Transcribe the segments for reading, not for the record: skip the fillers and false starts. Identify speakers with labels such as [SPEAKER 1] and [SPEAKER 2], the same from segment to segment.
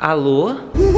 [SPEAKER 1] Alô?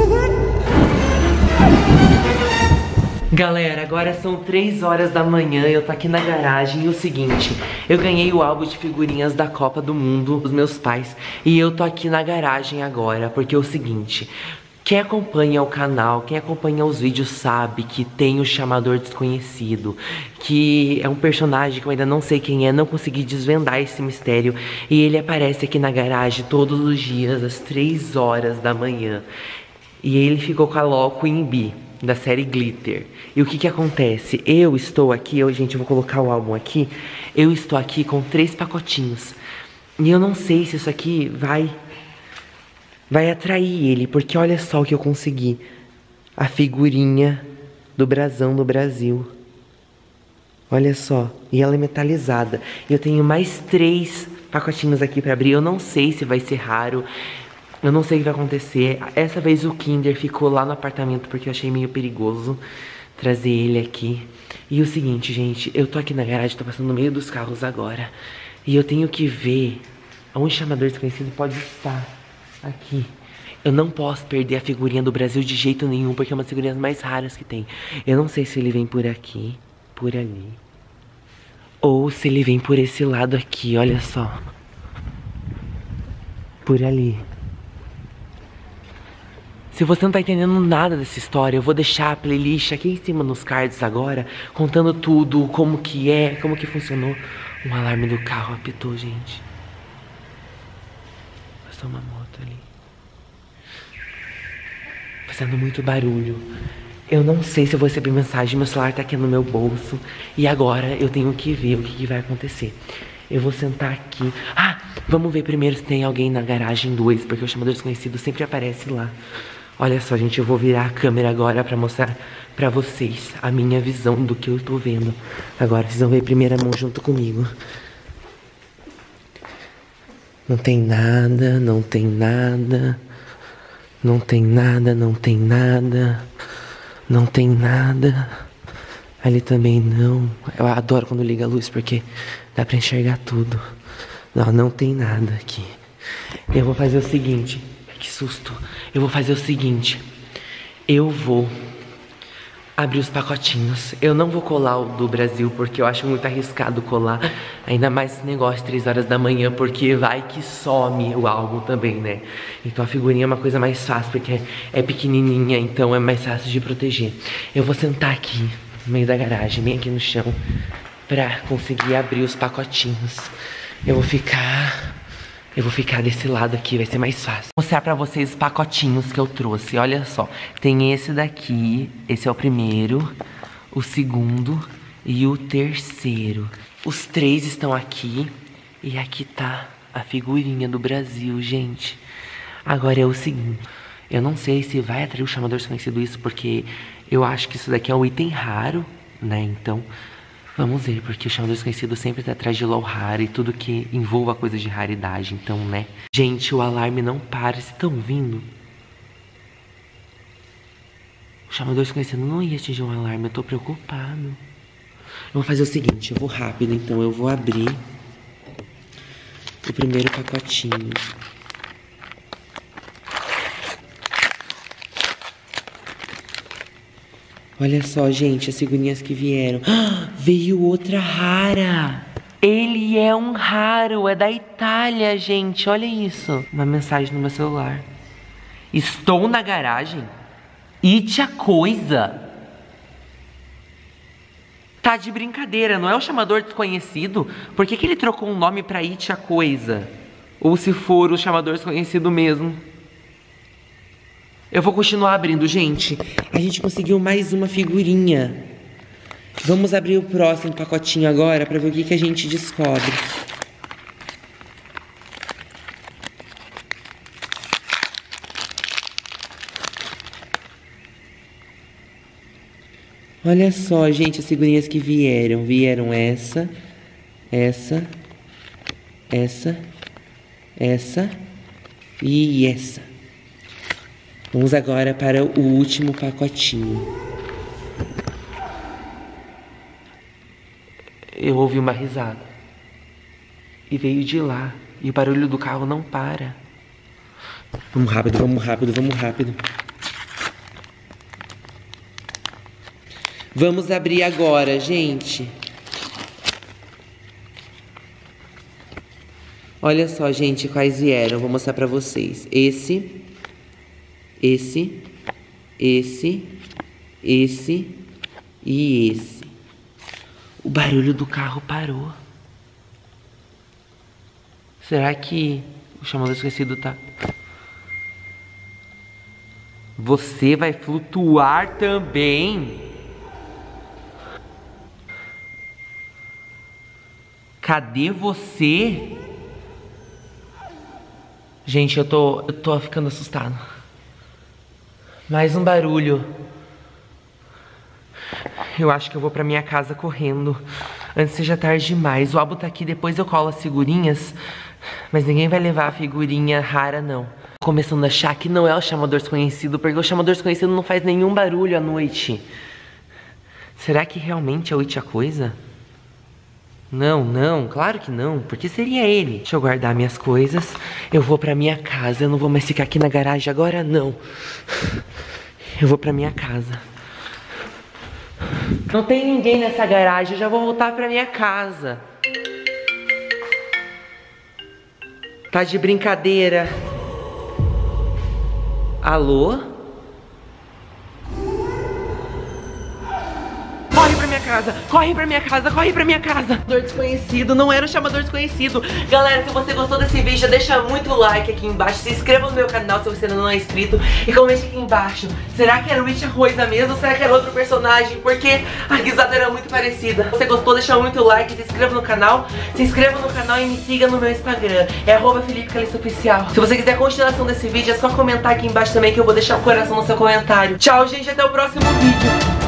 [SPEAKER 1] Galera, agora são 3 horas da manhã e eu tô aqui na garagem. E o seguinte, eu ganhei o álbum de figurinhas da Copa do Mundo dos meus pais. E eu tô aqui na garagem agora, porque é o seguinte, quem acompanha o canal, quem acompanha os vídeos sabe que tem o Chamador Desconhecido, que é um personagem que eu ainda não sei quem é, não consegui desvendar esse mistério. E ele aparece aqui na garagem todos os dias, às 3 horas da manhã. E ele ficou com a Loco Imbi, da série Glitter. E o que que acontece? Eu estou aqui, gente, eu vou colocar o álbum aqui. Eu estou aqui com 3 pacotinhos. E eu não sei se isso aqui vai atrair ele, porque olha só o que eu consegui. A figurinha do brasão do Brasil. Olha só, e ela é metalizada. E eu tenho mais 3 pacotinhos aqui pra abrir. Eu não sei se vai ser raro. Eu não sei o que vai acontecer. Essa vez o Kinder ficou lá no apartamento porque eu achei meio perigoso trazer ele aqui. E o seguinte, gente, eu tô aqui na garagem, tô passando no meio dos carros agora. E eu tenho que ver onde o Chamador Desconhecido pode estar aqui. Eu não posso perder a figurinha do Brasil de jeito nenhum, porque é uma das figurinhas mais raras que tem. Eu não sei se ele vem por aqui, por ali, ou se ele vem por esse lado aqui, olha só. Por ali. Se você não tá entendendo nada dessa história, eu vou deixar a playlist aqui em cima nos cards agora, contando tudo, como que é, como que funcionou. O alarme do carro apitou, gente. Passou uma moto ali. Fazendo muito barulho. Eu não sei se eu vou receber mensagem, meu celular tá aqui no meu bolso. E agora eu tenho que ver o que vai acontecer. Eu vou sentar aqui. Ah, vamos ver primeiro se tem alguém na garagem 2, porque o Chamador Desconhecido sempre aparece lá. Olha só, gente, eu vou virar a câmera agora pra mostrar pra vocês a minha visão do que eu tô vendo. Agora, vocês vão ver primeira mão junto comigo. Não tem nada, não tem nada. Não tem nada, não tem nada. Não tem nada. Ali também não. Eu adoro quando liga a luz porque dá pra enxergar tudo. Não, não tem nada aqui. Eu vou fazer o seguinte. Que susto. Eu vou fazer o seguinte. Eu vou abrir os pacotinhos. Eu não vou colar o do Brasil, porque eu acho muito arriscado colar. Ainda mais esse negócio de 3 horas da manhã, porque vai que some o álbum também, né? Então a figurinha é uma coisa mais fácil, porque é pequenininha, então é mais fácil de proteger. Eu vou sentar aqui no meio da garagem, bem aqui no chão, pra conseguir abrir os pacotinhos. Eu vou ficar desse lado aqui, vai ser mais fácil. Vou mostrar pra vocês os pacotinhos que eu trouxe. Olha só, tem esse daqui. Esse é o primeiro, o segundo e o terceiro. Os 3 estão aqui. E aqui tá a figurinha do Brasil, gente. Agora é o seguinte, eu não sei se vai atrair o Chamador Desconhecido isso, porque eu acho que isso daqui é um item raro, né? Então vamos ver, porque o Chamador Desconhecido sempre tá atrás de low raro e tudo que envolva coisa de raridade, então, né? Gente, o alarme não para, vocês estão vindo? O Chamador Desconhecido não ia atingir um alarme, eu tô preocupado. Eu vou fazer o seguinte, eu vou rápido, então eu vou abrir o primeiro pacotinho. Olha só, gente, as figurinhas que vieram. Ah, veio outra rara. Ele é um raro, é da Itália, gente. Olha isso. Uma mensagem no meu celular. Estou na garagem. Ite a coisa. Tá de brincadeira, não é o Chamador Desconhecido? Por que que ele trocou um nome pra Ite a coisa? Ou se for o Chamador Desconhecido mesmo? Eu vou continuar abrindo, gente. A gente conseguiu mais uma figurinha. Vamos abrir o próximo pacotinho agora pra ver o que que a gente descobre. Olha só, gente, as figurinhas que vieram. Vieram essa e essa. Vamos agora para o último pacotinho. Eu ouvi uma risada. E veio de lá. E o barulho do carro não para. Vamos rápido, vamos rápido, vamos rápido. Vamos abrir agora, gente. Olha só, gente, quais vieram. Vou mostrar pra vocês. Esse e esse. O barulho do carro parou. Será que o chamador esquecido tá... Você vai flutuar também? Cadê você? Gente, eu tô ficando assustado. Mais um barulho. Eu acho que eu vou pra minha casa correndo, antes que seja tarde demais. O álbum tá aqui, depois eu colo as figurinhas, mas ninguém vai levar a figurinha rara, não. Começando a achar que não é o chamador desconhecido, porque o chamador desconhecido não faz nenhum barulho à noite. Será que realmente é o It a Coisa? Não, claro que não, porque seria ele. Deixa eu guardar minhas coisas. Eu vou pra minha casa, eu não vou mais ficar aqui na garagem agora, não. Eu vou pra minha casa. Não tem ninguém nessa garagem, eu já vou voltar pra minha casa. Tá de brincadeira. Alô? Corre pra minha casa, corre pra minha casa, corre pra minha casa. Chamador desconhecido, não era o chamador desconhecido. Galera, se você gostou desse vídeo, deixa muito like aqui embaixo. Se inscreva no meu canal se você ainda não é inscrito. E comente aqui embaixo, será que era o It a Coisa mesmo ou será que era outro personagem? Porque a risada era muito parecida. Se você gostou, deixa muito like, se inscreva no canal. Se inscreva no canal e me siga no meu Instagram. É @FelipeCalistoOficial. Se você quiser a continuação desse vídeo, é só comentar aqui embaixo também que eu vou deixar o coração no seu comentário. Tchau, gente, até o próximo vídeo.